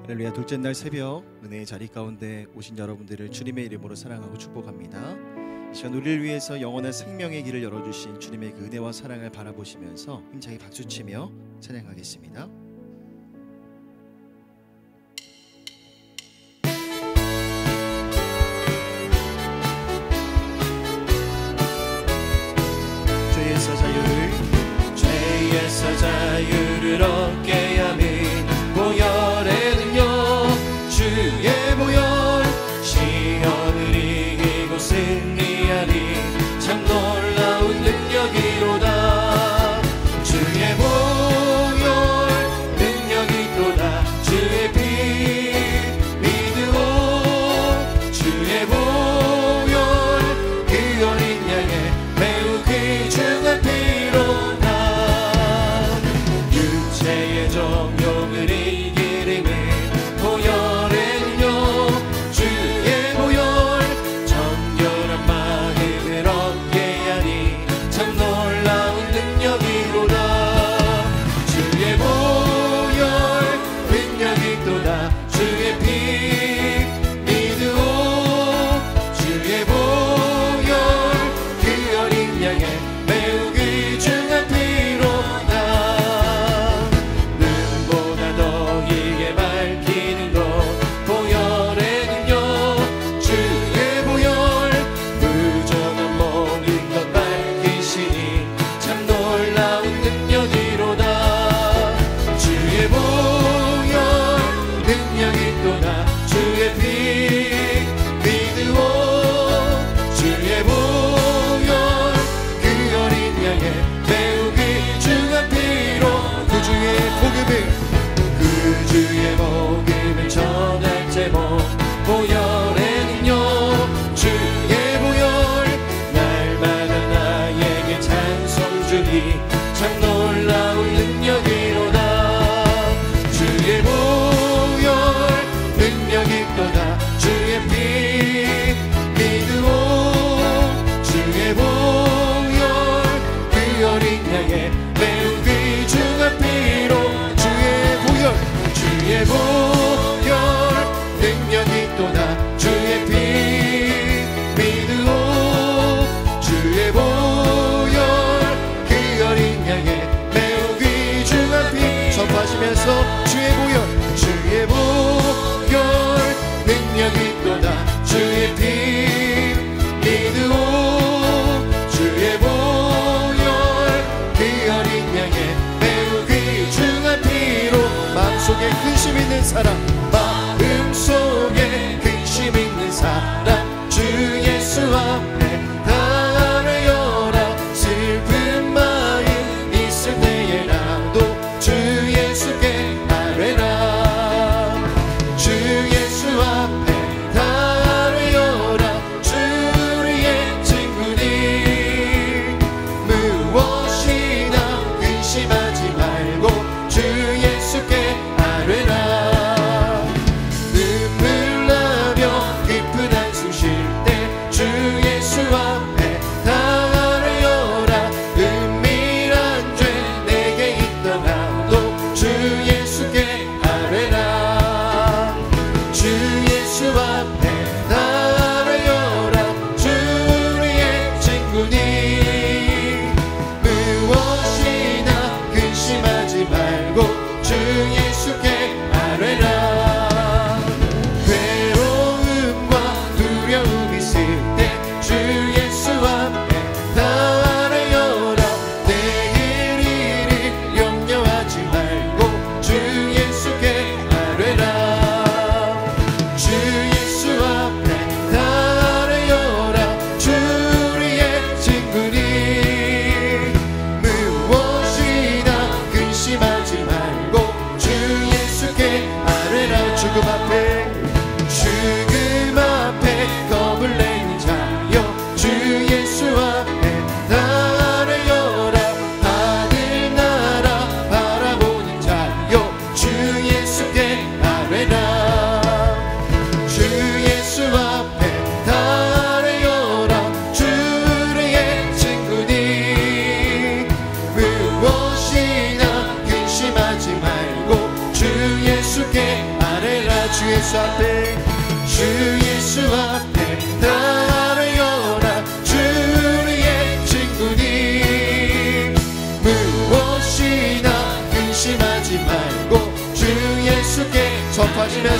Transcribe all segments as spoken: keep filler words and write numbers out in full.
할렐루야. 둘째 날 새벽 은혜의 자리 가운데 오신 여러분들을 주님의 이름으로 사랑하고 축복합니다. 이 시간 우리를 위해서 영원한 생명의 길을 열어주신 주님의 그 은혜와 사랑을 바라보시면서 힘차게 박수치며 찬양하겠습니다. 죄에서 자유를 죄에서 자유를 얻게 하는 보혈의 능력, 주의 보혈, 시험을 이기고 승리하니 참 놀라운 능력이로다. 주의 보혈 능력이 또다. 주의 피 믿으오. 주의 보혈 그 어린 양의 매우 귀중한 피로다. 육체의 정욕을 이기림은 보혈의 능력, 주의 보혈 정결한 마음을 얻게 하니 참 놀라운 능력이로다. 주의 보혈 능력이 또다. 주의 피 믿으오. 주의 보혈 그 어린 양의 매우 귀중한 피로다. 눈보다 더 이게 밝히는 것 보혈의 능력, 주의 보혈 부정한 모든 것 밝히시니 참 놀라운 능력이로다. 주의 보혈 능력이 또다. 주의 피 믿으오. 주의 보혈 그 어린 양의 매우 귀중한 피로 그 주의 복음을 그 주의 복음을 전할 제목 보혈의 능력, 주의 보혈 날마다 나에게 찬송 주니 참 놀라운 능력이로다. 주의 보혈 능력이 또다. 주의 피 믿으오. 주의 보혈 그 어린 양의 매우 귀중한 피로 주의 보혈 주의 보혈 능력이 또다.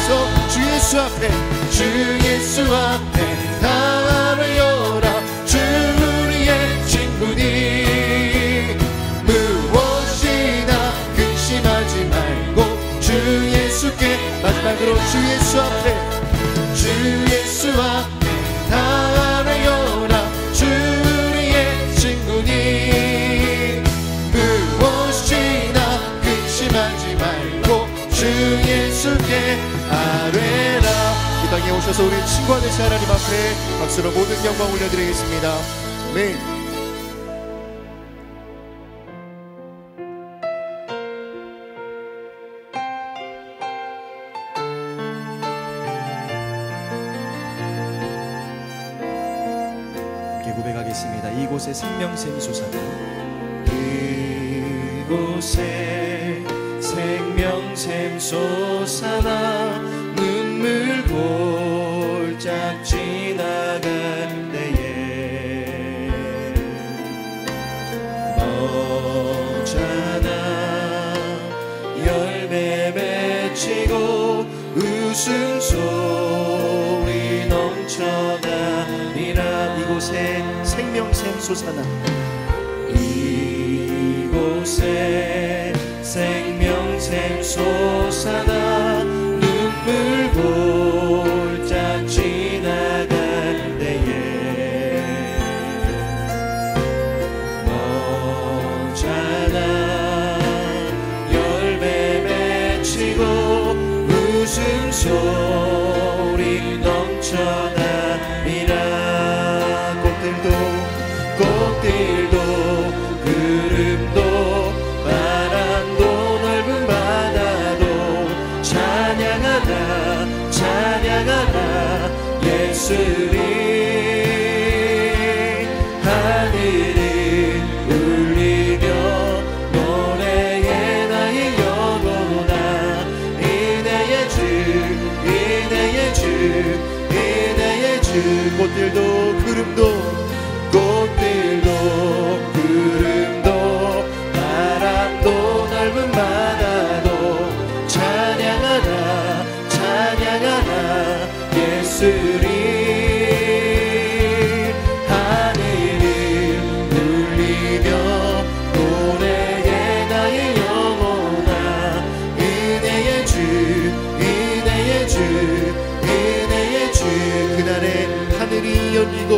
하시면서 주 예수 앞에 주 예수 앞에 나아가라. 주 우리의 친구니 무엇이나 근심하지 말고 주 예수께 마지막으로 주 예수 앞에 주 예수 앞에 나아가라. 주 우리의 친구니 무엇이나 근심하지 말고 주 예수께 아뢰라. 이 땅에 오셔서 우리 친구가 되신 하나님 앞에 박수로 모든 영광 올려드리겠습니다. 아멘. 고백하겠습니다. 이곳에 생명샘 솟아나 이곳에 생명샘 솟아나 눈물 골짝 지나갈 때에 너잖아 열매 맺히고 웃음소리 넘쳐나리라. 이곳에 생명샘 솟아나 이곳에 생명샘 솟아나 눈물 골짝 지나갈 때에 너잖아 열매 맺히고 웃음소리 넘쳐나리라. 꽃들도 구름도 바람도 넓은 바다도 찬양하라 찬양하라 예수를. 하늘이 울리며 노래에 나의 영혼아 은혜의 주 은혜의 주 은혜의 주. 꽃들도 구름도 꽃들도 구름도 바람도 넓은 바다도 찬양하라 찬양하라 예수를. 하늘을 울리며 노래에 나의 영혼아 은혜의 주 은혜의 주 은혜의 주. 그날에 하늘이 열리고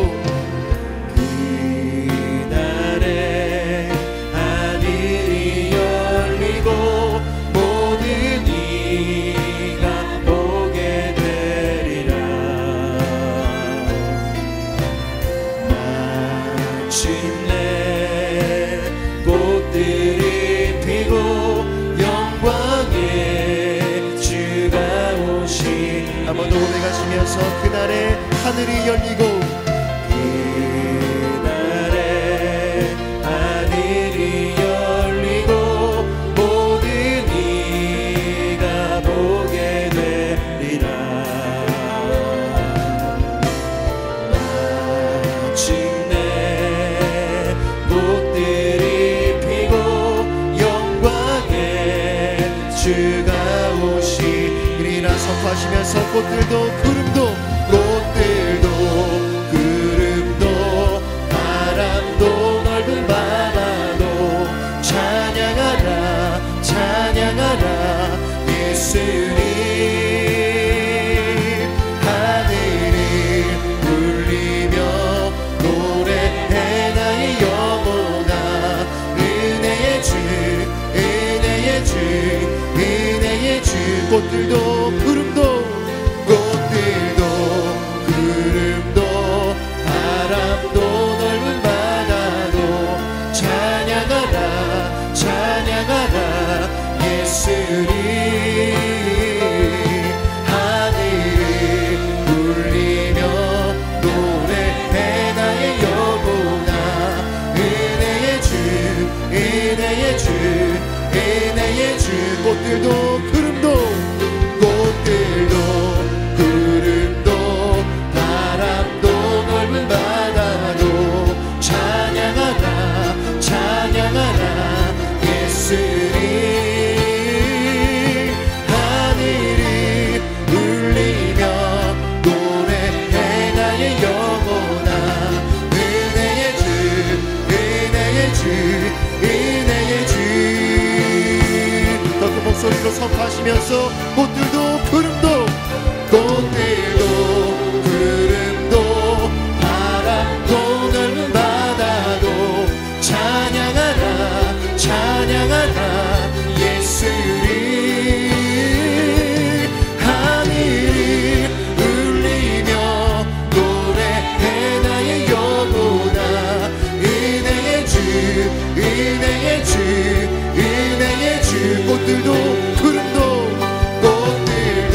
그날에 하늘이 열리고 그날에 하늘이 열리고 모든 이가 보게 되리라. 마침내 꽃들이 피고 영광의 주가 오시리라. 선포하시면서 꽃들도 구름도 꽃들도 구름도 바람도 넓은 바다도 찬양하라 찬양하라 예수님. 하늘을 울리며 노래해 나의 영혼아 은혜의 주 은혜의 주 은혜의 주. 꽃들도 구름도 꽃들 성파시면서 꽃들도 구름도 꽃들도 구름도 바람도 넓은 바다도 찬양하라 찬양하라 예수를 하늘이 울리며 노래해 나의 영혼아 은혜의 주 은혜의 주 은혜의 주 꽃들도 구름도 꽃들도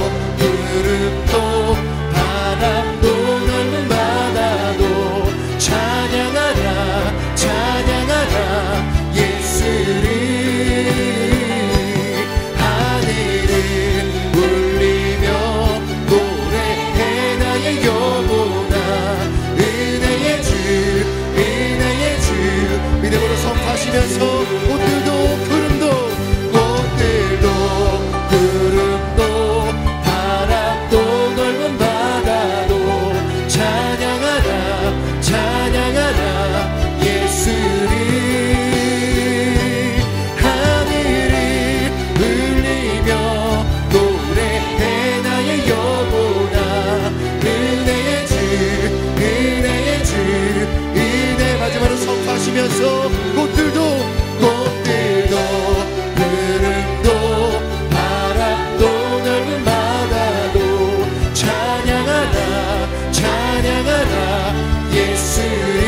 구름도 바람도 넓은 바다도 찬양하라 찬양하라 예수를 하늘을 울리며 노래해 나의 영혼아 은혜의 주 은혜의 주 믿음으로 선포하시면서 꽃들도 구름도 꽃들도 구름도 바람도 넓은 바다도 찬양하라 찬양하라 예수를 하늘을 울리며 노래해 나의 영혼아 은혜의 주 은혜의 주 은혜 마지막으로 선포하시면서 꽃들도 꽃들도 구름도 바람도 넓은 바다도 찬양하라 찬양하라 예수를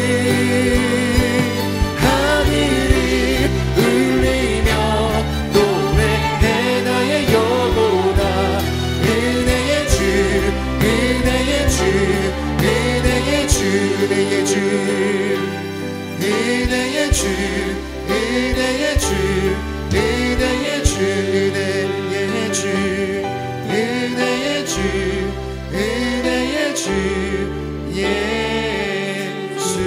하늘을 울리며 노래해 나의 영혼아 은혜의 주 은혜의 주 은혜의 주 은혜의 주 은혜의 주 은혜의 주 은혜의 주 은혜의 주 은혜의 주 은혜의 주 예수.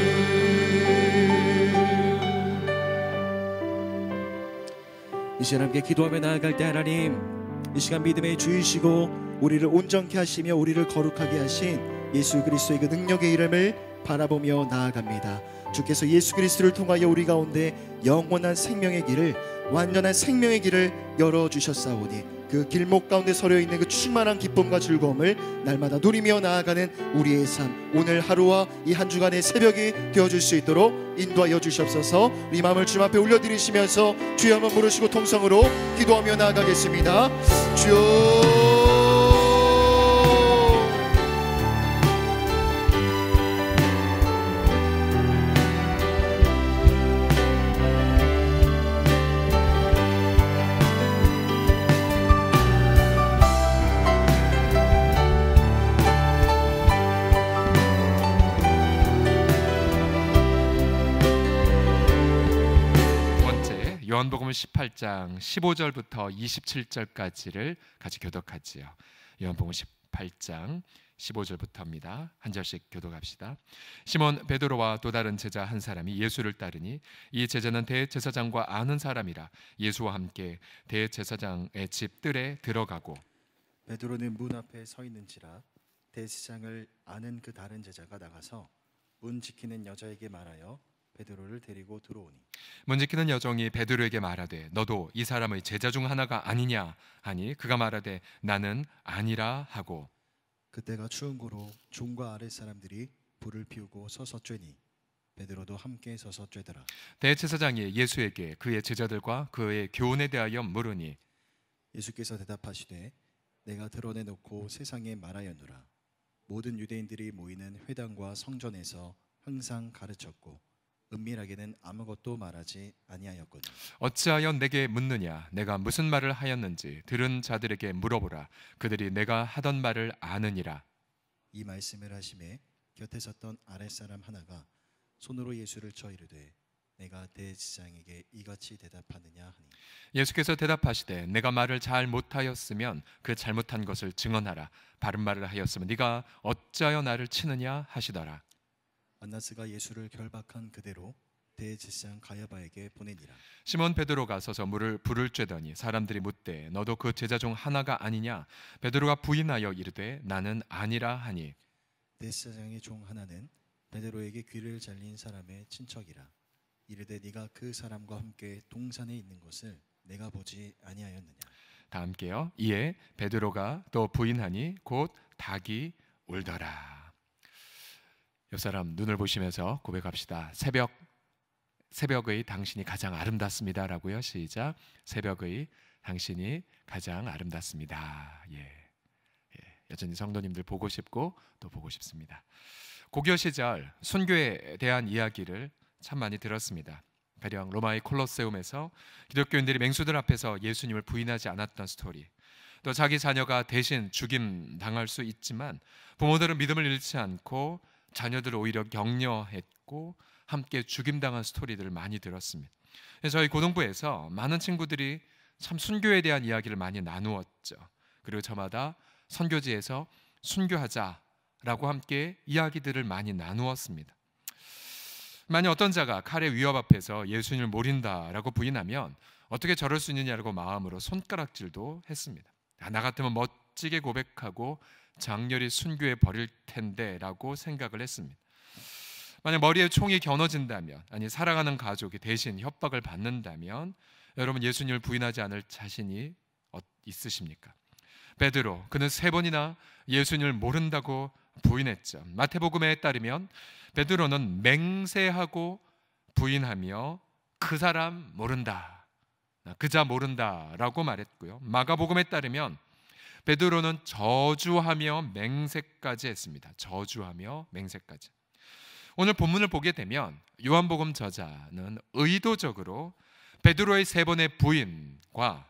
이 시간 함께 기도하며 나아갈 때 하나님 이 시간 믿음의 주이시고 우리를 온전케 하시며 우리를 거룩하게 하신 예수 그리스도의 그 능력의 이름을 바라보며 나아갑니다. 주께서 예수 그리스도를 통하여 우리 가운데 영원한 생명의 길을 완전한 생명의 길을 열어주셨사오니 그 길목 가운데 서려 있는 그 충만한 기쁨과 즐거움을 날마다 누리며 나아가는 우리의 삶 오늘 하루와 이 한 주간의 새벽이 되어줄 수 있도록 인도하여 주시옵소서. 우리 마음을 주님 앞에 올려드리시면서 주여 한번 부르시고 통성으로 기도하며 나아가겠습니다. 주여 요한복음 십팔 장 십오 절부터 이십칠 절까지를 같이 교독하지요. 요한복음 십팔 장 십오 절부터입니다. 한 절씩 교독합시다. 시몬 베드로와 또 다른 제자 한 사람이 예수를 따르니 이 제자는 대제사장과 아는 사람이라 예수와 함께 대제사장의 집 뜰에 들어가고 베드로는 문 앞에 서 있는지라 대제사장을 아는 그 다른 제자가 나가서 문 지키는 여자에게 말하여 베드로를 데리고 들어오니 문 지키는 여종이 베드로에게 말하되 너도 이 사람의 제자 중 하나가 아니냐 하니 그가 말하되 나는 아니라 하고 그때가 추운 고로 종과 아랫 사람들이 불을 피우고 서서 쬐니 베드로도 함께 서서 쬐더라. 대제사장이 예수에게 그의 제자들과 그의 교훈에 대하여 물으니 예수께서 대답하시되 내가 드러내놓고 세상에 말하였노라. 모든 유대인들이 모이는 회당과 성전에서 항상 가르쳤고 은밀하게는 아무것도 말하지 아니하였거늘. 어찌하여 내게 묻느냐? 내가 무슨 말을 하였는지 들은 자들에게 물어보라. 그들이 내가 하던 말을 아느니라. 이 말씀을 하심에 곁에 섰던 아랫사람 하나가 손으로 예수를 쳐 이르되 내가 대제사장에게 이같이 대답하느냐 하니 예수께서 대답하시되 내가 말을 잘 못하였으면 그 잘못한 것을 증언하라. 바른 말을 하였으면 네가 어찌하여 나를 치느냐 하시더라. 안나스가 예수를 결박한 그대로 대제사장 가야바에게 보내니라. 시몬 베드로가 서서 물을 불을 쬐더니 사람들이 묻되 너도 그 제자 중 하나가 아니냐? 베드로가 부인하여 이르되 나는 아니라 하니 대제사장의 종 하나는 베드로에게 귀를 잘린 사람의 친척이라. 이르되 네가 그 사람과 함께 동산에 있는 것을 내가 보지 아니하였느냐. 다 함께요. 이에 베드로가 또 부인하니 곧 닭이 울더라. 옆 사람 눈을 보시면서 고백합시다. 새벽 새벽의 당신이 가장 아름답습니다라고요. 시작. 새벽의 당신이 가장 아름답습니다. 예. 예. 여전히 성도님들 보고 싶고 또 보고 싶습니다. 고교 시절 순교에 대한 이야기를 참 많이 들었습니다. 가령 로마의 콜로세움에서 기독교인들이 맹수들 앞에서 예수님을 부인하지 않았던 스토리, 또 자기 자녀가 대신 죽임 당할 수 있지만 부모들은 믿음을 잃지 않고 자녀들을 오히려 격려했고 함께 죽임당한 스토리들을 많이 들었습니다. 저희 고등부에서 많은 친구들이 참 순교에 대한 이야기를 많이 나누었죠. 그리고 저마다 선교지에서 순교하자라고 함께 이야기들을 많이 나누었습니다. 만약 어떤 자가 칼의 위협 앞에서 예수님을 모른다라고 부인하면 어떻게 저럴 수 있느냐고 마음으로 손가락질도 했습니다. 나 같으면 멋지게 고백하고 장렬히 순교해 버릴 텐데 라고 생각을 했습니다. 만약 머리에 총이 겨눠진다면, 아니 사랑하는 가족이 대신 협박을 받는다면 여러분 예수님을 부인하지 않을 자신이 있으십니까? 베드로, 그는 세 번이나 예수님을 모른다고 부인했죠. 마태복음에 따르면 베드로는 맹세하고 부인하며 그 사람 모른다, 그자 모른다라고 말했고요. 마가복음에 따르면 베드로는 저주하며 맹세까지 했습니다. 저주하며 맹세까지. 오늘 본문을 보게 되면 요한복음 저자는 의도적으로 베드로의 세 번의 부인과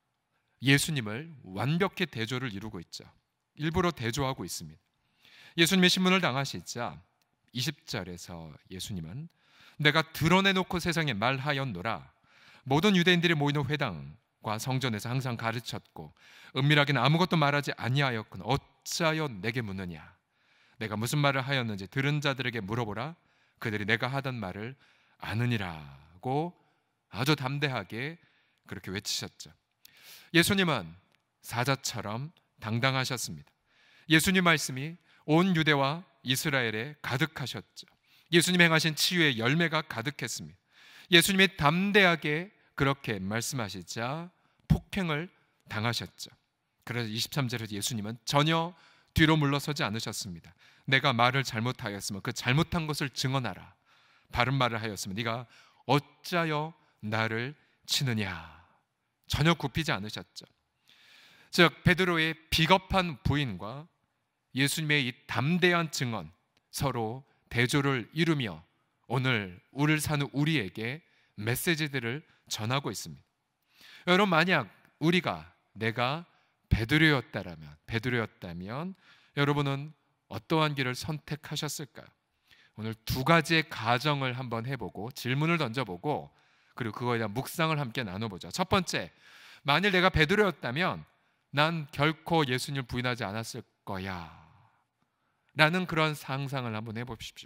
예수님을 완벽히 대조를 이루고 있죠. 일부러 대조하고 있습니다. 예수님의 신문을 당하시자 이십 절에서 예수님은 내가 드러내놓고 세상에 말하였노라. 모든 유대인들이 모이는 회당과 성전에서 항상 가르쳤고 은밀하게는 아무것도 말하지 아니하였거늘 어찌하여 내게 묻느냐. 내가 무슨 말을 하였는지 들은 자들에게 물어보라. 그들이 내가 하던 말을 아느니라고 아주 담대하게 그렇게 외치셨죠. 예수님은 사자처럼 당당하셨습니다. 예수님 말씀이 온 유대와 이스라엘에 가득하셨죠. 예수님 행하신 치유의 열매가 가득했습니다. 예수님이 담대하게 그렇게 말씀하시자 폭행을 당하셨죠. 그래서 이십삼 절에서 예수님은 전혀 뒤로 물러서지 않으셨습니다. 내가 말을 잘못하였으면 그 잘못한 것을 증언하라. 바른 말을 하였으면 네가 어찌하여 나를 치느냐. 전혀 굽히지 않으셨죠. 즉 베드로의 비겁한 부인과 예수님의 이 담대한 증언, 서로 대조를 이루며 오늘 우리를 사는 우리에게 메시지들을 전하고 있습니다. 여러분, 만약 우리가 내가 베드로였다면 베드로였다면 여러분은 어떠한 길을 선택하셨을까요? 오늘 두 가지의 가정을 한번 해보고 질문을 던져보고 그리고 그거에 대한 묵상을 함께 나눠보자. 첫 번째, 만일 내가 베드로였다면 난 결코 예수님을 부인하지 않았을 거야 라는 그런 상상을 한번 해보십시오.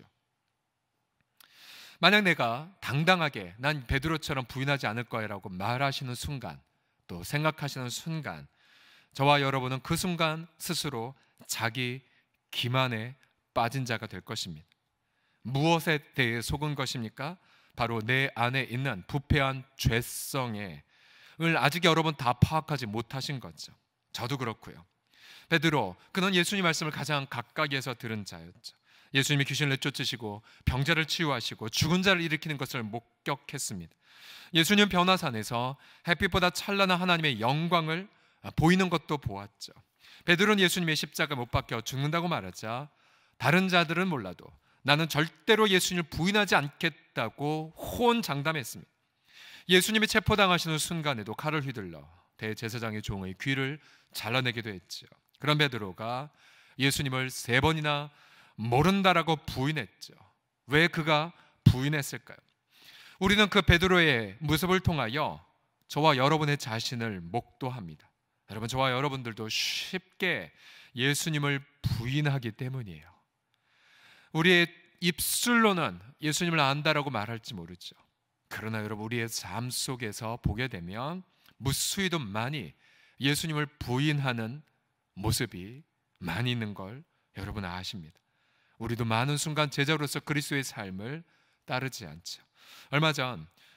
만약 내가 당당하게 난 베드로처럼 부인하지 않을 거야 라고 말하시는 순간, 또 생각하시는 순간, 저와 여러분은 그 순간 스스로 자기 기만에 빠진 자가 될 것입니다. 무엇에 대해 속은 것입니까? 바로 내 안에 있는 부패한 죄성을 아직 여러분 다 파악하지 못하신 거죠. 저도 그렇고요. 베드로, 그는 예수님 말씀을 가장 가까이에서 들은 자였죠. 예수님이 귀신을 내쫓으시고 병자를 치유하시고 죽은 자를 일으키는 것을 목격했습니다. 예수님 변화산에서 햇빛보다 찬란한 하나님의 영광을 보이는 것도 보았죠. 베드로는 예수님의 십자가에 못 박혀 죽는다고 말하자 다른 자들은 몰라도 나는 절대로 예수님을 부인하지 않겠다고 호언장담했습니다. 예수님이 체포당하시는 순간에도 칼을 휘둘러 대제사장의 종의 귀를 잘라내기도 했죠. 그런 베드로가 예수님을 세 번이나 모른다라고 부인했죠. 왜 그가 부인했을까요? 우리는 그 베드로의 모습을 통하여 저와 여러분의 자신을 목도합니다. 여러분, 저와 여러분들도 쉽게 예수님을 부인하기 때문이에요. 우리의 입술로는 예수님을 안다라고 말할지 모르죠. 그러나 여러분, 우리의 삶 속에서 보게 되면 무수히도 많이 예수님을 부인하는 모습이 많이 있는 걸 여러분 아십니다. 우리도 많은 순간 제자로서 그리스도의 삶을 따르지 않죠. 얼마 전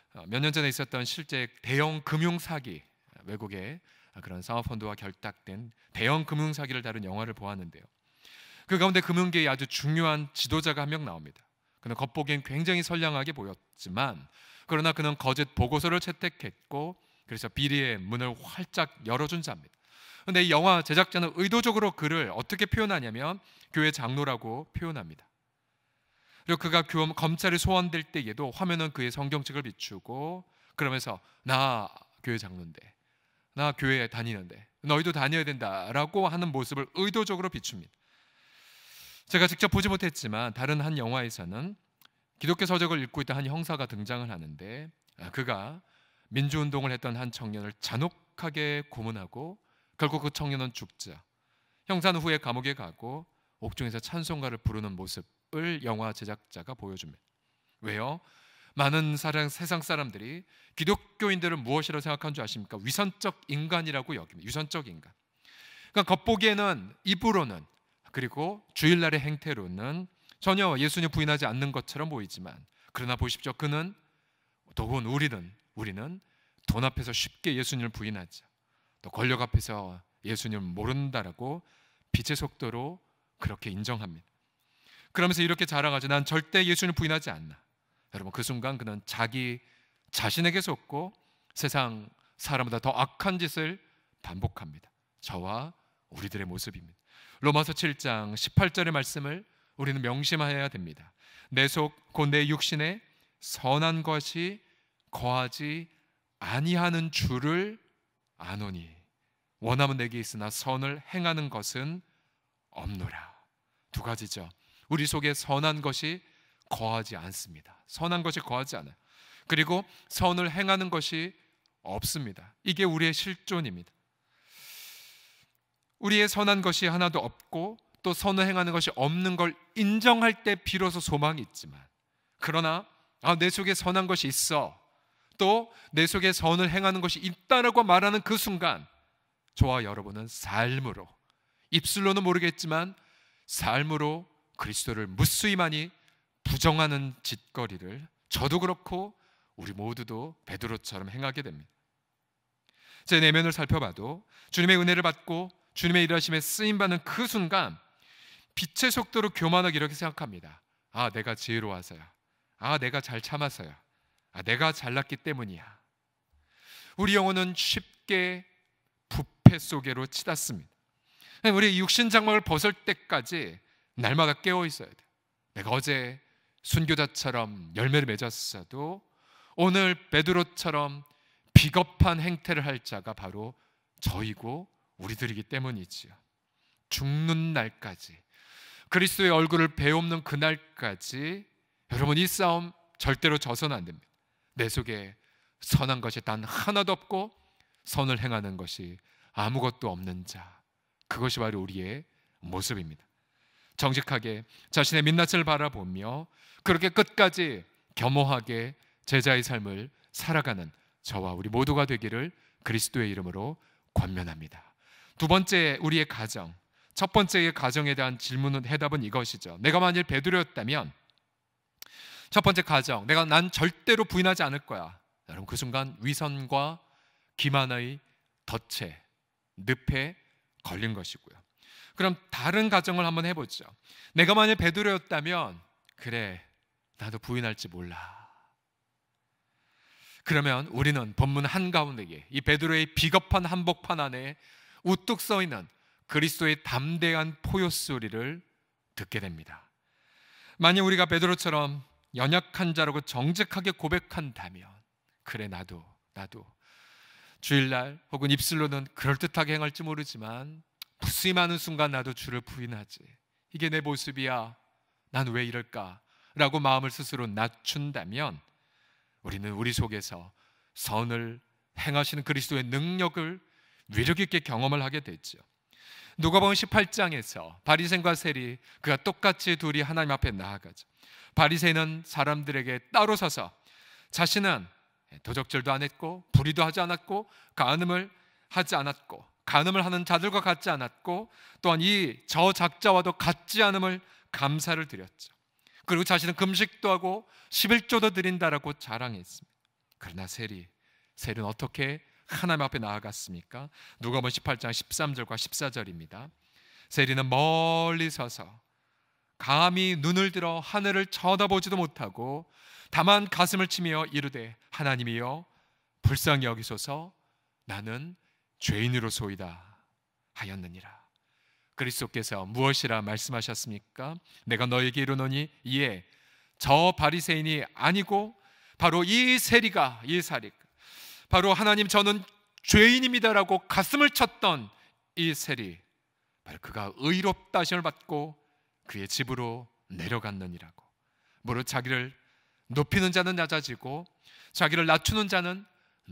몇 년 전에 있었던 실제 대형 금융 사기, 외국의 그런 사모펀드와 결탁된 대형 금융 사기를 다룬 영화를 보았는데요. 그 가운데 금융계의 아주 중요한 지도자가 한 명 나옵니다. 그는 겉보기엔 굉장히 선량하게 보였지만 그러나 그는 거짓 보고서를 채택했고 그래서 비리의 문을 활짝 열어준 자입니다. 그런데 이 영화 제작자는 의도적으로 그를 어떻게 표현하냐면 교회 장로라고 표현합니다. 그리고 그가 검찰에 소환될 때에도 화면은 그의 성경책을 비추고 그러면서 나 교회 장로인데, 나 교회에 다니는데 너희도 다녀야 된다라고 하는 모습을 의도적으로 비춥니다. 제가 직접 보지 못했지만 다른 한 영화에서는 기독교 서적을 읽고 있던 한 형사가 등장을 하는데 그가 민주운동을 했던 한 청년을 잔혹하게 고문하고 결국 그 청년은 죽자 형사는 후에 감옥에 가고 옥중에서 찬송가를 부르는 모습을 영화 제작자가 보여줍니다. 왜요? 많은 사람, 세상 사람들이 기독교인들을 무엇이라고 생각하는 줄 아십니까? 위선적 인간이라고 여깁니다. 위선적 인간. 그러니까 겉보기에는 입으로는 그리고 주일날의 행태로는 전혀 예수님 부인하지 않는 것처럼 보이지만 그러나 보십시오. 그는 또는 우리는 우리는 돈 앞에서 쉽게 예수님을 부인하죠. 또 권력 앞에서 예수님을 모른다라고 빛의 속도로 그렇게 인정합니다. 그러면서 이렇게 자랑하죠. 난 절대 예수님을 부인하지 않나. 여러분 그 순간 그는 자기 자신에게 속고 세상 사람보다 더 악한 짓을 반복합니다. 저와 우리들의 모습입니다. 로마서 칠 장 십팔 절의 말씀을 우리는 명심해야 됩니다. 내 속 곧 내 육신에 선한 것이 거하지 아니하는 줄을 아노니 원함은 내게 있으나 선을 행하는 것은 없노라. 두 가지죠. 우리 속에 선한 것이 거하지 않습니다. 선한 것이 거하지 않아요. 그리고 선을 행하는 것이 없습니다. 이게 우리의 실존입니다. 우리의 선한 것이 하나도 없고 또 선을 행하는 것이 없는 걸 인정할 때 비로소 소망이 있지만 그러나 아, 내 속에 선한 것이 있어 또 내 속에 선을 행하는 것이 있다라고 말하는 그 순간 저와 여러분은 삶으로 입술로는 모르겠지만 삶으로 그리스도를 무수히 많이 부정하는 짓거리를 저도 그렇고 우리 모두도 베드로처럼 행하게 됩니다. 제 내면을 살펴봐도 주님의 은혜를 받고 주님의 일하심에 쓰임받는 그 순간 빛의 속도로 교만하게 이렇게 생각합니다. 아, 내가 지혜로워서야. 아, 내가 잘 참아서야. 아, 내가 잘났기 때문이야. 우리 영혼은 쉽게 부패 속에로 치닫습니다. 우리 육신 장막을 벗을 때까지 날마다 깨어 있어야 돼요. 내가 어제 순교자처럼 열매를 맺었어도 오늘 베드로처럼 비겁한 행태를 할 자가 바로 저이고 우리들이기 때문이지요. 죽는 날까지 그리스도의 얼굴을 베옵는 그날까지 여러분 이 싸움 절대로 져서는 안 됩니다. 내 속에 선한 것이 단 하나도 없고 선을 행하는 것이 아무것도 없는 자, 그것이 바로 우리의 모습입니다. 정직하게 자신의 민낯을 바라보며 그렇게 끝까지 겸허하게 제자의 삶을 살아가는 저와 우리 모두가 되기를 그리스도의 이름으로 권면합니다. 두 번째, 우리의 가정. 첫 번째의 가정에 대한 질문은 해답은 이것이죠. 내가 만일 베드로였다면 첫 번째 가정, 내가 난 절대로 부인하지 않을 거야. 여러분 그 순간 위선과 기만의 덫에 늪에 걸린 것이고요. 그럼 다른 가정을 한번 해보죠. 내가 만일 베드로였다면 그래 나도 부인할지 몰라. 그러면 우리는 본문 한가운데에 이 베드로의 비겁한 한복판 안에 우뚝 서 있는 그리스도의 담대한 포효 소리를 듣게 됩니다. 만약 우리가 베드로처럼 연약한 자라고 정직하게 고백한다면 그래 나도 나도 주일날 혹은 입술로는 그럴듯하게 행할지 모르지만 무수히 많은 순간 나도 주를 부인하지. 이게 내 모습이야. 난 왜 이럴까? 라고 마음을 스스로 낮춘다면 우리는 우리 속에서 선을 행하시는 그리스도의 능력을 위력 있게 경험을 하게 되죠. 누가복음 십팔 장에서 바리새인과 세리 그가 똑같이 둘이 하나님 앞에 나아가죠. 바리새인은 사람들에게 따로 서서 자신은 도적질도 안 했고 불의도 하지 않았고 간음을 하지 않았고 간음을 하는 자들과 같지 않았고 또한 이 저작자와도 같지 않음을 감사를 드렸죠. 그리고 자신은 금식도 하고 십일조도 드린다라고 자랑했습니다. 그러나 세리, 세리는 어떻게 하나님 앞에 나아갔습니까? 누가복음 십팔 장 십삼 절과 십사 절입니다. 세리는 멀리 서서 감히 눈을 들어 하늘을 쳐다보지도 못하고 다만 가슴을 치며 이르되 하나님이여 불쌍히 여기소서 나는 죄인으로소이다 하였느니라. 그리스도께서 무엇이라 말씀하셨습니까? 내가 너에게 이르노니 이에 저 바리새인이 아니고 바로 이 세리가 이 사리 바로 하나님 저는 죄인입니다라고 가슴을 쳤던 이 세리, 바로 그가 의롭다 하심을 받고 그의 집으로 내려갔느니라고. 무릇 자기를 높이는 자는 낮아지고 자기를 낮추는 자는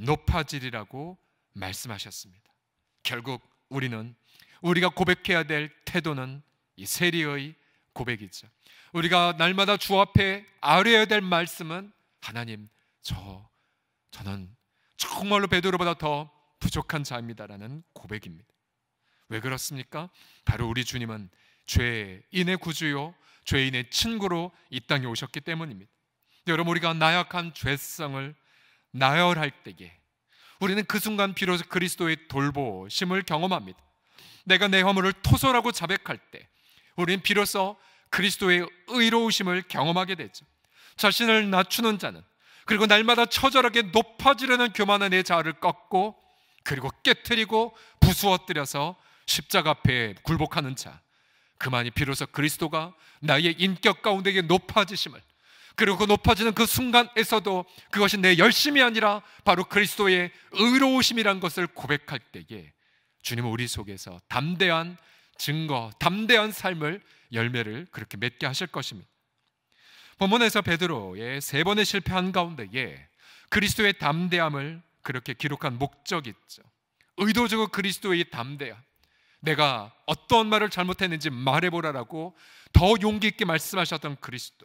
높아지리라고 말씀하셨습니다. 결국 우리는 우리가 고백해야 될 태도는 이 세리의 고백이죠. 우리가 날마다 주 앞에 아뢰어야 될 말씀은 하나님 저 저는 정말로 베드로보다 더 부족한 자입니다라는 고백입니다. 왜 그렇습니까? 바로 우리 주님은 죄인의 구주요 죄인의 친구로 이 땅에 오셨기 때문입니다. 여러분, 우리가 나약한 죄성을 나열할 때에 우리는 그 순간 비로소 그리스도의 돌보심을 경험합니다. 내가 내 허물을 토설하고 자백할 때 우리는 비로소 그리스도의 의로우심을 경험하게 되죠. 자신을 낮추는 자는, 그리고 날마다 처절하게 높아지려는 교만한 내 자아를 꺾고 그리고 깨트리고 부수어뜨려서 십자가 앞에 굴복하는 자, 그만이 비로소 그리스도가 나의 인격 가운데 높아지심을, 그리고 그 높아지는 그 순간에서도 그것이 내 열심이 아니라 바로 그리스도의 의로우심이란 것을 고백할 때에 주님은 우리 속에서 담대한 증거, 담대한 삶을 열매를 그렇게 맺게 하실 것입니다. 본문에서 베드로의 세 번의 실패한 가운데에 그리스도의 담대함을 그렇게 기록한 목적이 있죠. 의도적으로 그리스도의 담대함, 내가 어떤 말을 잘못했는지 말해보라라고 더 용기 있게 말씀하셨던 그리스도,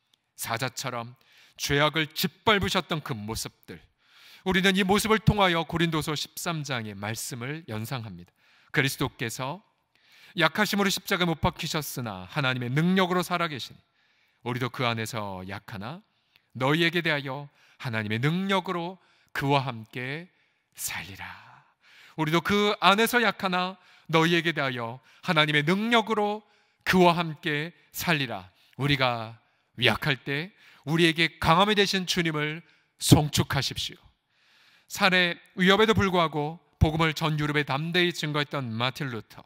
사자처럼 죄악을 짓밟으셨던 그 모습들, 우리는 이 모습을 통하여 고린도서 십삼 장의 말씀을 연상합니다. 그리스도께서 약하심으로 십자가에 못 박히셨으나 하나님의 능력으로 살아계시니 우리도 그 안에서 약하나 너희에게 대하여 하나님의 능력으로 그와 함께 살리라. 우리도 그 안에서 약하나 너희에게 대하여 하나님의 능력으로 그와 함께 살리라. 우리가 약할 때 우리에게 강함이 되신 주님을 송축하십시오. 살해 위협에도 불구하고 복음을 전 유럽에 담대히 증거했던 마틴 루터,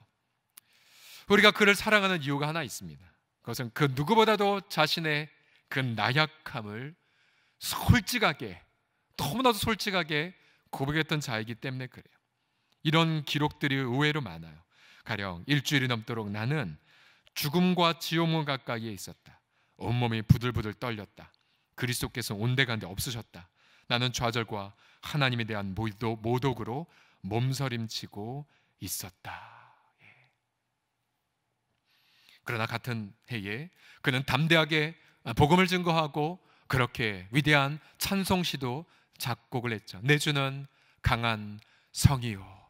우리가 그를 사랑하는 이유가 하나 있습니다. 그것은 그 누구보다도 자신의 그 나약함을 솔직하게, 너무나도 솔직하게 고백했던 자이기 때문에 그래요. 이런 기록들이 의외로 많아요. 가령 일주일이 넘도록 나는 죽음과 지옥문 가까이에 있었다. 온몸이 부들부들 떨렸다. 그리스도께서 온데간데 없으셨다. 나는 좌절과 하나님에 대한 모독으로 몸서림치고 있었다. 그러나 같은 해에 그는 담대하게 복음을 증거하고 그렇게 위대한 찬송시도 작곡을 했죠. 내 주는 강한 성이요.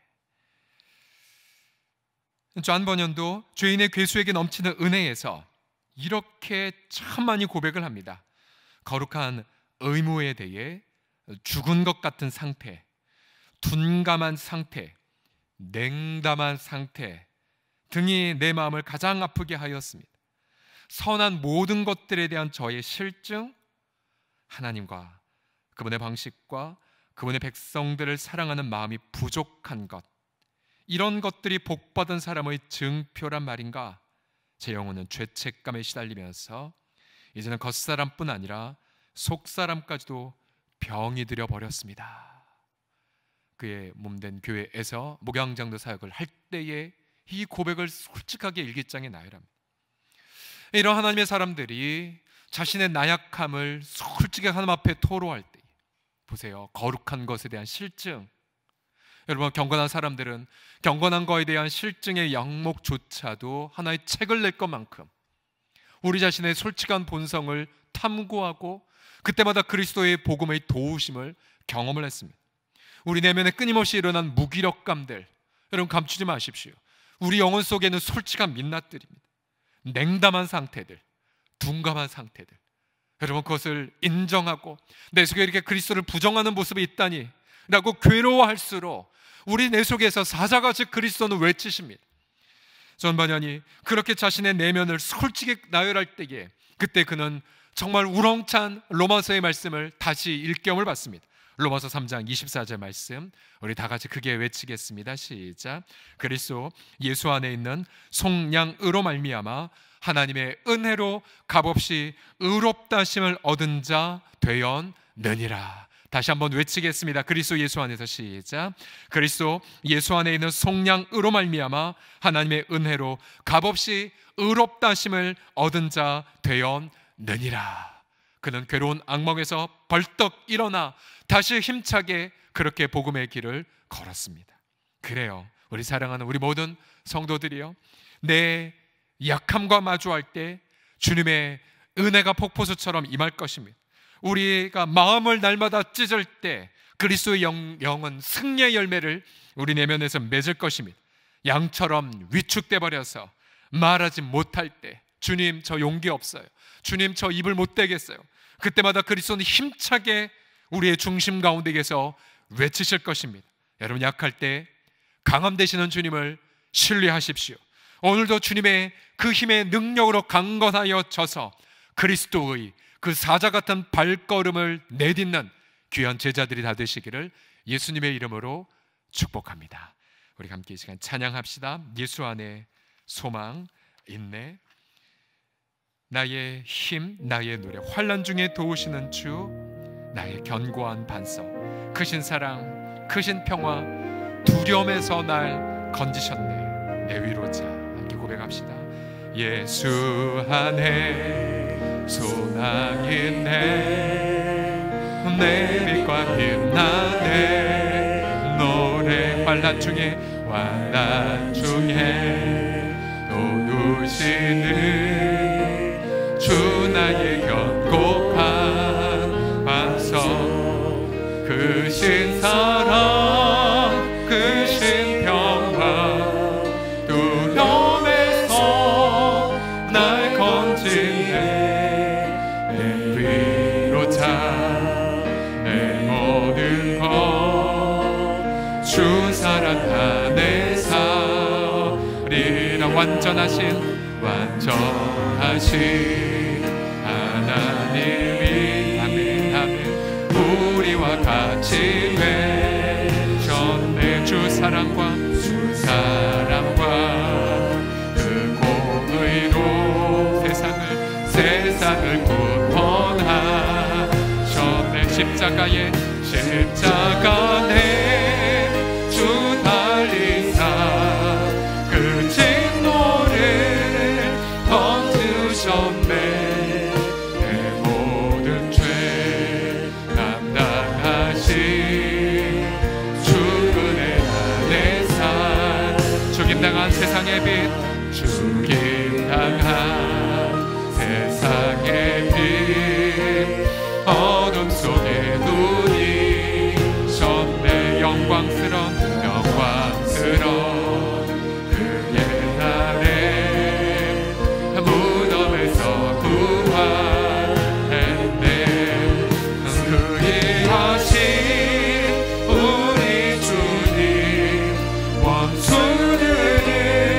존 버년도 죄인의 괴수에게 넘치는 은혜에서 이렇게 참 많이 고백을 합니다. 거룩한 의무에 대해 죽은 것 같은 상태, 둔감한 상태, 냉담한 상태 등이 내 마음을 가장 아프게 하였습니다. 선한 모든 것들에 대한 저의 실증, 하나님과 그분의 방식과 그분의 백성들을 사랑하는 마음이 부족한 것, 이런 것들이 복받은 사람의 증표란 말인가? 제 영혼은 죄책감에 시달리면서 이제는 겉사람뿐 아니라 속사람까지도 병이 들여 버렸습니다. 그의 몸된 교회에서 목양장도 사역을 할 때에 이 고백을 솔직하게 일기장에 나열합니다. 이런 하나님의 사람들이 자신의 나약함을 솔직하게 하나님 앞에 토로할 때, 보세요, 거룩한 것에 대한 실증, 여러분, 경건한 사람들은 경건한 거에 대한 실증의 영목조차도 하나의 책을 낼 것만큼 우리 자신의 솔직한 본성을 탐구하고 그때마다 그리스도의 복음의 도우심을 경험을 했습니다. 우리 내면에 끊임없이 일어난 무기력감들, 여러분 감추지 마십시오. 우리 영혼 속에는 솔직한 민낯들입니다. 냉담한 상태들, 둔감한 상태들, 여러분, 그것을 인정하고 내 속에 이렇게 그리스도를 부정하는 모습이 있다니 라고 괴로워할수록 우리 내 속에서 사자가 즉 그리스도는 외치십니다. 존 버년이 그렇게 자신의 내면을 솔직히 나열할 때에 그때 그는 정말 우렁찬 로마서의 말씀을 다시 일깨움을 받습니다. 로마서 삼 장 이십사 절 말씀, 우리 다 같이 크게 외치겠습니다. 시작. 그리스도 예수 안에 있는 속량으로 말미암아 하나님의 은혜로 값없이 의롭다 하심을 얻은 자 되었느니라. 다시 한번 외치겠습니다. 그리스도 예수 안에서 시작. 그리스도 예수 안에 있는 속량으로 말미암아 하나님의 은혜로 값없이 의롭다 하심을 얻은 자 되었느니라. 그는 괴로운 악몽에서 벌떡 일어나 다시 힘차게 그렇게 복음의 길을 걸었습니다. 그래요, 우리 사랑하는 우리 모든 성도들이요, 내 약함과 마주할 때 주님의 은혜가 폭포수처럼 임할 것입니다. 우리가 마음을 날마다 찢을 때 그리스도의 영, 영은 승리의 열매를 우리 내면에서 맺을 것입니다. 양처럼 위축돼 버려서 말하지 못할 때, 주님 저 용기 없어요, 주님 저 입을 못 대겠어요, 그때마다 그리스도는 힘차게 우리의 중심 가운데에서 외치실 것입니다. 여러분, 약할 때 강함 되시는 주님을 신뢰하십시오. 오늘도 주님의 그 힘의 능력으로 강건하여 져서 그리스도의 그 사자 같은 발걸음을 내딛는 귀한 제자들이 다 되시기를 예수님의 이름으로 축복합니다. 우리 함께 이 시간 찬양합시다. 예수 안에 소망 있네. 나의 힘, 나의 노래, 환난 중에 도우시는 주, 나의 견고한 반석, 크신 사랑, 크신 평화, 두려움에서 날 건지셨네. 내 위로자. 함께 고백합시다. 예수 안에 소망 있네. 내 빛과 빛나네. 노래 환난 중에 환난 중에 도우시는 주, 나의 견고한 반석, 크신 사랑, 크신 평화, 두려움에서 날 건지네. 내 위로자, 내 모든 것, 주 사랑 안에서 우리랑 완전하신 완전하신 하나님이 아멘 아멘 우리와 같이 되셨네. 주 사랑과 주 사랑과 그 공의로 세상을 세상을 구원하셨네. 십자가에 십자가 내 주 달리사 그 진노를 던지셨네. 내 모든 죄 감당하신 주 은혜 안에 산 죽임당한 세상의 빛, 죽임당한 세상의 빛, 어둠 속에 눈이 셨네. 영광스러운 영광스러운 그 옛날에 무덤에서 구원했네. 그리하신 우리 주님 원수들을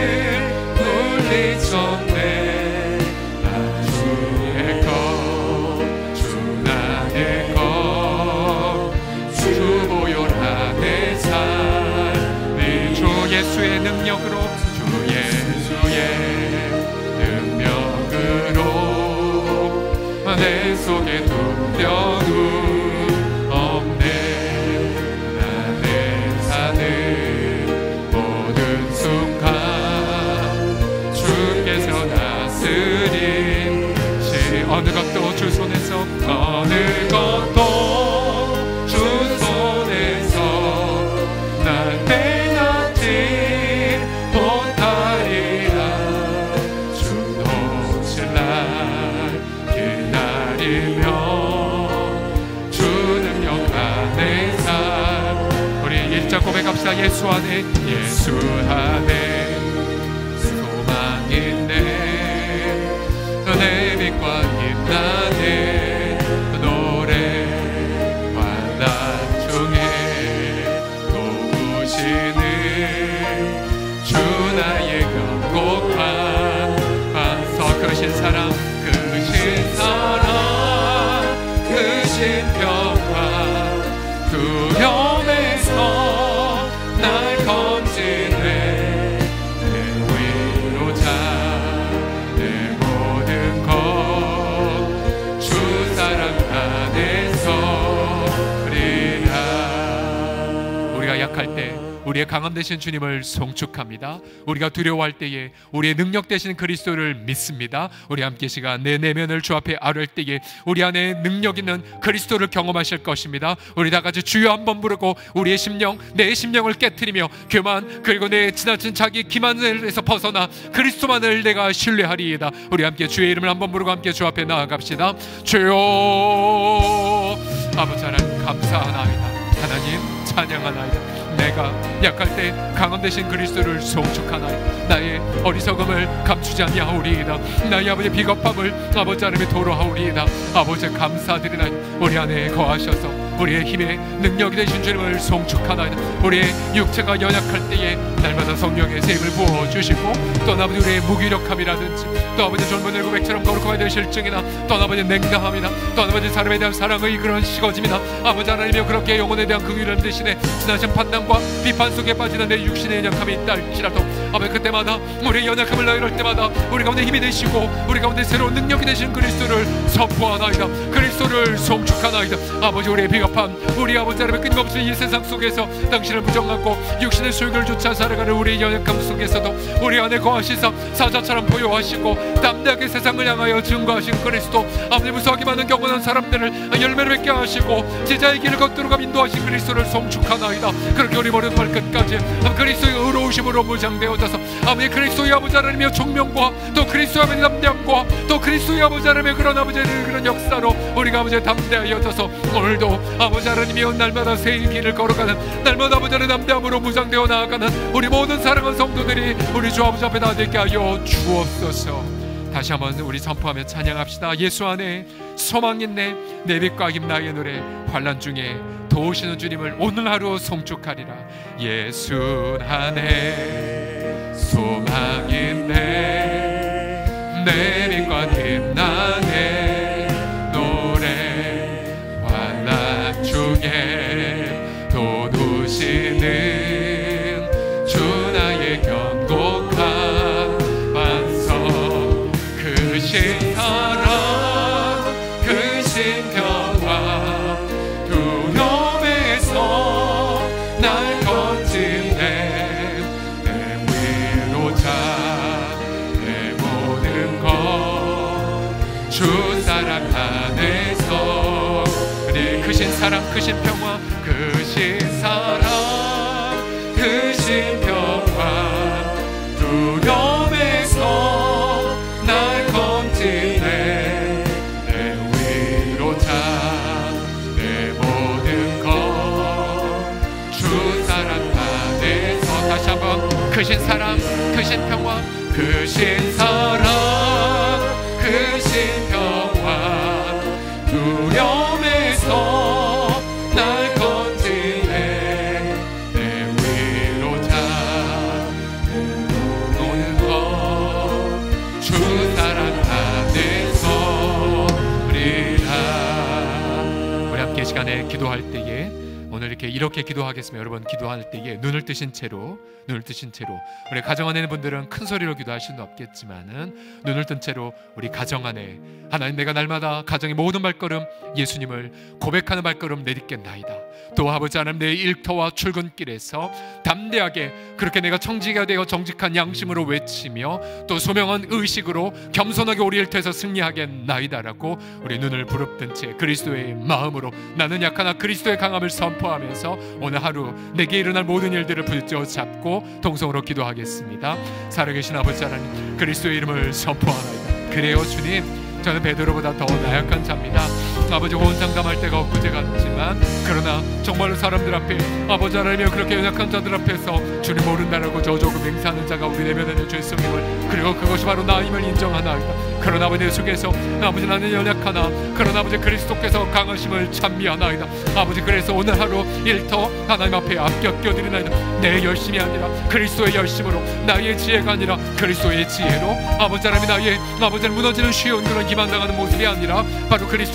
물리쳤네. 나 주의 것, 주 나의 것, 주 보혈 안에 살리. 주 예수의 능력으로, 주 예수의 능력으로 내 속에 두려움 없네. 나는 사는 모든 순간 주께서 다스리시. 어느 것도 주 손에서, 어느 것도 주 손에서 날 빼앗지 못하리라. 주 놓칠 날 기다리며 주 능력 안에 살. 우리 일자 고백합시다. 예수 안에, 예수 안에 소망 있네. 내 빛과 빛나네. 우리의 강함 되신 주님을 송축합니다. 우리가 두려워할 때에 우리의 능력 되신 그리스도를 믿습니다. 우리 함께 시간 내 내면을 주 앞에 아뢰을 때에 우리 안에 능력 있는 그리스도를 경험하실 것입니다. 우리 다 같이 주여 한번 부르고 우리의 심령, 내 심령을 깨트리며 교만 그리고 내 지나친 자기 기만에서 벗어나 그리스도만을 내가 신뢰하리이다. 우리 함께 주의 이름을 한번 부르고 함께 주 앞에 나아갑시다. 주여 아버지 하나님 감사하나이다. 하나님 찬양하나이다. 내가 약할 때 강함 되신 그리스도를 송축하나이다. 나의 어리석음을 감추지 아니하오리이다. 나의 아버지 비겁함을 아버지 하나님의 도로하오리이다. 아버지 감사드리나이다. 우리 안에 거하셔서 우리의 힘의 능력이 되신 주님을 송축하나이다. 우리의 육체가 연약할 때에 날마다 성령의 세임을 부어주시고 또 아버지 우리의 무기력함이라든지 또 아버지 젊은 고백처럼 거룩하게 되실 증이나 또 아버지 냉담함이나 또 아버지 사람에 대한 사랑의 그런 식어짐이나 아버지 하나님이여 그렇게 영혼에 대한 긍휼함 대신에 지나친 판단과 비판 속에 빠지는 내 육신의 연약함이 있다 할지라도 아버지 그때마다 우리의 연약함을 나 이럴 때마다 우리 가운데 힘이 되시고 우리 가운데 새로운 능력이 되신 그리스도를 선포하나이다. 그리스도를 송축하나이다. 아버지 우리의 비겁함 우리 아버지 하나님의 끊임없이 이 세상 속에서 당신을 부정하고 육신의 소욕을 쫓아 살아가는 우리의 연약함 속에서도 우리 안에 거하시사 사자처럼 보여하시고 담대하게 세상을 향하여 증거하신 그리스도 아버지 무수하게 많은 경건한 사람들을 열매를 맺게 하시고 제자의 길을 걷도록 인도하신 그리스도를 송축하나이다. 그렇게 우리 머리 발끝까지 그리스도의 의로우심으로 무장되어져서 아버지 그리스도의 아버지 하나님의 총명과 또 그리스도의 아버지 담대함과 또 그리스도의 아버지 하나님의 그런 아버지의 그런 역사로 우리가 아버지 담대하여져서 오늘도 아버지 하나님이여 날마다 새 길을 걸어가는 날마다 아버지 하나님의 담대함으로 무장되어 나아가는 우리 모든 사랑하는 성도들이 우리 주 아버지 앞에 나되게 하여 주옵소서. 다시 한번 우리 선포하며 찬양합시다. 예수 안에 소망 있네 내 빛과 힘 나의 노래 환난 중에 도우시는 주님을 오늘 하루 송축하리라. 예수 안에 소망 있네 내 빛과 힘 나의 노래 환난 중에 도우시는 주 나의 견고한 반석 크신 사랑 크신 평화 두려움에서 날 건지네 내 위로자 내 모든 것 주 사랑 안에서 네 크신 사랑 크신 평화 크신 사랑 크신 평화 두려움에서 날 건지네 내 위로자 내 모든 것 주 사랑 안에서 다시 한번 크신 사랑 크신 평화 크신 사랑 크신 평화 두려움에서 날 건지네 내 위로자 내 모든 것 주 사랑 안에서 우리라. 우리 함께 시간에 기도할 때에 오늘 이렇게 이렇게 기도하겠습니다. 여러분 기도할 때에 눈을 뜨신 채로 눈을 뜨신 채로 우리 가정 안에 있는 분들은 큰 소리로 기도할 수는 없겠지만은 눈을 뜬 채로 우리 가정 안에 하나님 내가 날마다 가정의 모든 발걸음 예수님을 고백하는 발걸음 내딛겠나이다. 또 아버지 하나님 내 일터와 출근길에서 담대하게 그렇게 내가 청지가 되어 정직한 양심으로 외치며 또 소명한 의식으로 겸손하게 우리 일터에서 승리하겠나이다라고 우리 눈을 부릅뜬 채 그리스도의 마음으로 나는 약하나 그리스도의 강함을 선포하면서 오늘 하루 내게 일어날 모든 일들을 붙잡고 동성으로 기도하겠습니다. 살아계신 아버지 하나님 그리스도의 이름을 선포하나이다. 그래요 주님 저는 베드로보다 더 나약한 자입니다. 아버지 혼장담할 때가 엊그제 같지만 그러나 정말로 사람들 앞에 아버지 하나님이여 그렇게 연약한 자들 앞에서 주님 모른다라고 저조금 맹세하는 자가 우리 내면의 죄성임을 그리고 그것이 바로 나임을 인정하나이다. 그러나 아버지 속에서 아버지 나는 연약하나 그러나 아버지 그리스도께서 강하심을 찬미하나이다. 아버지 그래서 오늘 하루 일터 하나님 앞에 아껴껴드리나이다. 내 열심이 아니라 그리스도의 열심으로 나의 지혜가 아니라 그리스도의 지혜로 아버지 하나님이 나의 아버지를 무너지는 쉬운 그런 기만당하는 모습이 아니라 바로 그리스도의 그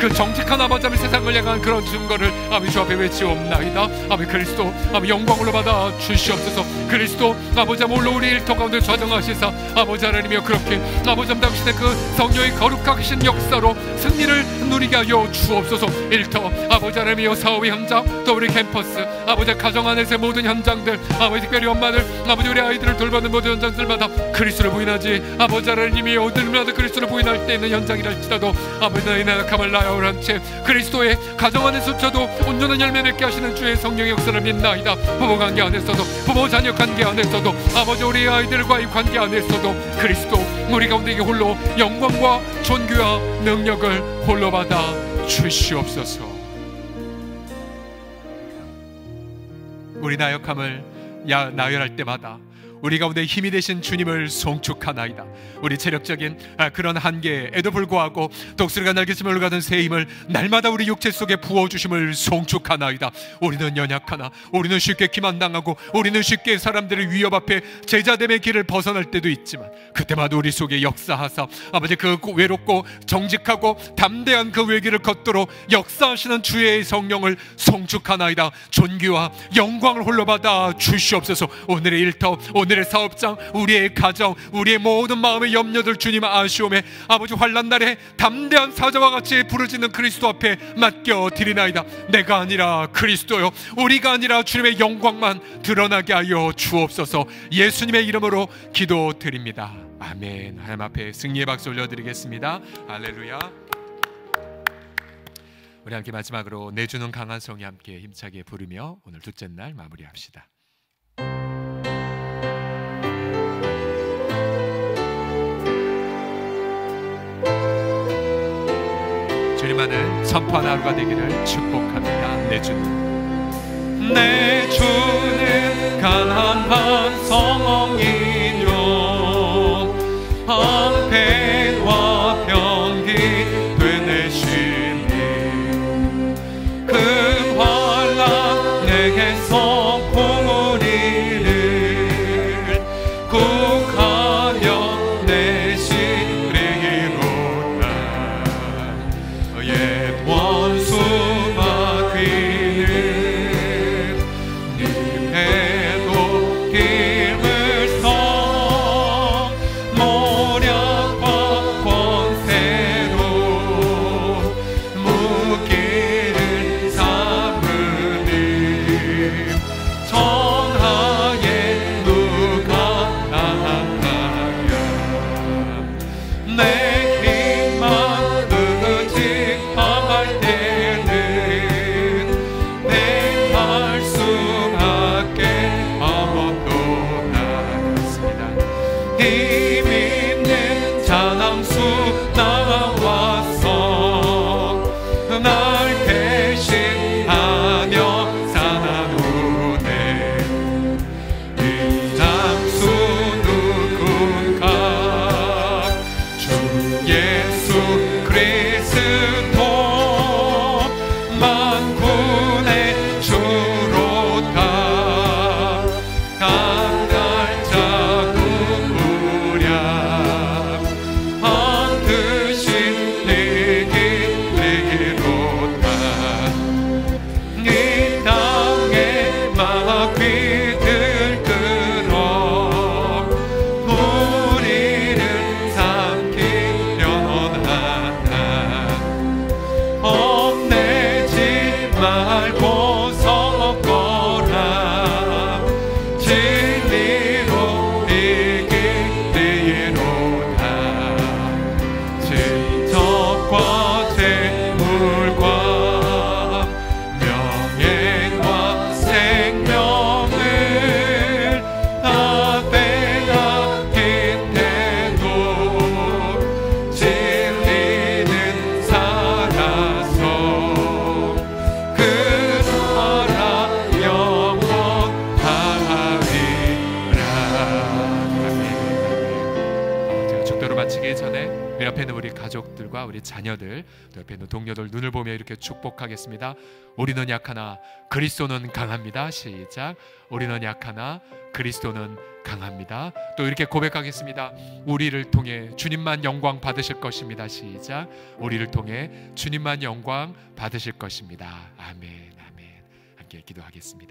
그 정직한 아버지 세상을 향한 그런 증거를 아버지 주 앞에 외치옵나이다. 아버지 그리스도 아버지 영광으로 받아 주시옵소서. 그리스도 아버지 홀로 우리 일터 가운데 좌정하시사 아버지 하나님이여 그렇게 아버지 당신의 그 성령의 거룩하신 역사로 승리를 누리게 하여 주옵소서. 일터 아버지 하나님이여 사업의 현장 또 우리 캠퍼스 아버지 가정 안에서의 모든 현장들 아버지 특별히 엄마들 아버지 우리 아이들을 돌보는 모든 현장들마다 그리스도를 부인하지 아버지 하나님이여 어딜마다 그리스도를 부인할 때 있는 현장이랄지라도 아버지 나의 나약함을 나열한 채 그리스도의 가정 안에서조차도 온전한 열매 맺게 하시는 주의 성령의 역사를 믿나이다. 부부관계 안에서도 부모 자녀 관계 안에서도 아버지 우리 아이들과의 관계 안에서도 그리스도 우리 가운데 홀로 영광과 존귀와 능력을 홀로 받아 주시옵소서. 우리 나약함을 야, 나열할 때마다 우리 가운데 힘이 되신 주님을 송축하나이다. 우리 체력적인 아, 그런 한계에도 불구하고 독수리가 날개짓을 가든 새 힘을 날마다 우리 육체 속에 부어주심을 송축하나이다. 우리는 연약하나 우리는 쉽게 기만당하고 우리는 쉽게 사람들의 위협 앞에 제자됨의 길을 벗어날 때도 있지만 그때마다 우리 속에 역사하사 아버지 그 외롭고 정직하고 담대한 그 외길을 걷도록 역사하시는 주의 성령을 송축하나이다. 존귀와 영광을 홀로 받아 주시옵소서. 오늘의 일터 오늘의 사업장 우리의 가정 우리의 모든 마음의 염려들 주님 아시오매 아버지 환난 날에 담대한 사자와 같이 부르짖는 그리스도 앞에 맡겨 드리나이다. 내가 아니라 그리스도요 우리가 아니라 주님의 영광만 드러나게 하여 주옵소서. 예수님의 이름으로 기도드립니다. 아멘. 하나님 앞에 승리의 박수 올려드리겠습니다. 할렐루야. 우리 함께 마지막으로 내주는 강한 성이 함께 힘차게 부르며 오늘 둘째 날 마무리합시다. 주님만을 선포하는 하루가 되기를 축복합니다. 내 주는 내 주는 가난한 성이요 방패와 병기 되내시니 그 환난 내게서 공우리를 국하여 내시리로다. 옛 원수 마귀는 네 배도 힘을 써 모략과 권세로 무기를 삼으니 전하에 누가 나가랴. 내 힘만 의지할 때는 내할 수밖에 아무도 나갔습니다. 힘 있는 자랑수 나와서 날 대신하며 사나우네. 이 장수 누군가 주 예수 그리스도 만군의 주로다. 강할 자도 무랴 반드시 이기리로다. 이 땅의 마귀들 끌어 우리를 삼키려는 하나 험내지 말고 섞어라. 진리로 이기리로다. 질적과 재물과 명예와 생명을 다 빼앗긴 때도 진리는 살아서 그 나라 영원하리라. 아멘. 제가 축도를 마치기 전에 내 옆에 있는 우리 가족들과 우리 자녀들 또 옆에 있는 동료들 눈을 보며 이렇게 축복하겠습니다. 우리는 약하나 그리스도는 강합니다. 시작. 우리는 약하나 그리스도는 강합니다. 또 이렇게 고백하겠습니다. 우리를 통해 주님만 영광 받으실 것입니다. 시작. 우리를 통해 주님만 영광 받으실 것입니다. 아멘, 아멘. 함께 기도하겠습니다.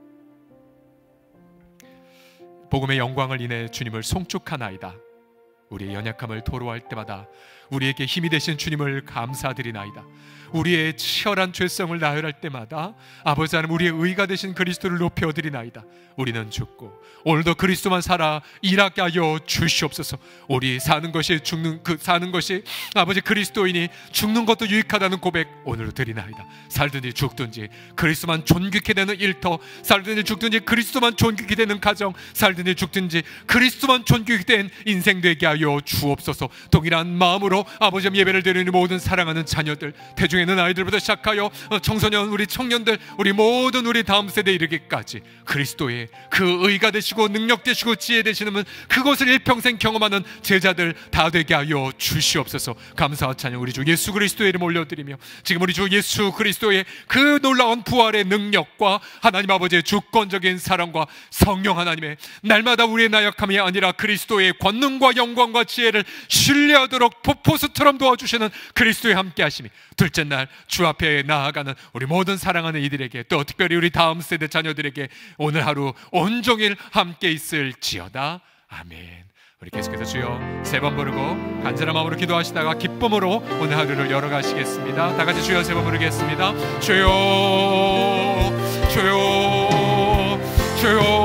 복음의 영광을 인해 주님을 송축하나이다. 우리의 연약함을 토로할 때마다 우리에게 힘이 되신 주님을 감사드리나이다. 우리의 치열한 죄성을 나열할 때마다 아버지 하나님 우리의 의가 되신 그리스도를 높여드리나이다. 우리는 죽고 오늘도 그리스도만 살아 일하게 하여 주시옵소서. 우리 사는 것이 죽는 그 사는 것이 아버지 그리스도이니 죽는 것도 유익하다는 고백 오늘로 드리나이다. 살든지 죽든지 그리스도만 존귀케 되는 일터, 살든지 죽든지 그리스도만 존귀케 되는 가정, 살든지 죽든지 그리스도만 존귀케 된 인생 되게 하여 주옵소서. 동일한 마음으로 아버지 예배를 드리는 모든 사랑하는 자녀들, 대중에는 아이들부터 시작하여 청소년, 우리 청년들, 우리 모든 우리 다음 세대에 이르기까지 그리스도의 그 의가 되시고 능력 되시고 지혜 되시는 그것을 일평생 경험하는 제자들 다 되게 하여 주시옵소서. 감사와 찬양 우리 주 예수 그리스도의 이름 올려드리며 지금 우리 주 예수 그리스도의 그 놀라운 부활의 능력과 하나님 아버지의 주권적인 사랑과 성령 하나님의 날마다 우리의 나약함이 아니라 그리스도의 권능과 영광과 지혜를 신뢰하도록 포포스처럼 도와주시는 그리스도의 함께 하심이 둘째 날 주 앞에 나아가는 우리 모든 사랑하는 이들에게, 또 특별히 우리 다음 세대 자녀들에게 오늘 하루 온종일 함께 있을지어다. 아멘. 우리 계속해서 주여 세 번 부르고 간절한 마음으로 기도하시다가 기쁨으로 오늘 하루를 열어가시겠습니다. 다 같이 주여 세 번 부르겠습니다. 주여 주여 주여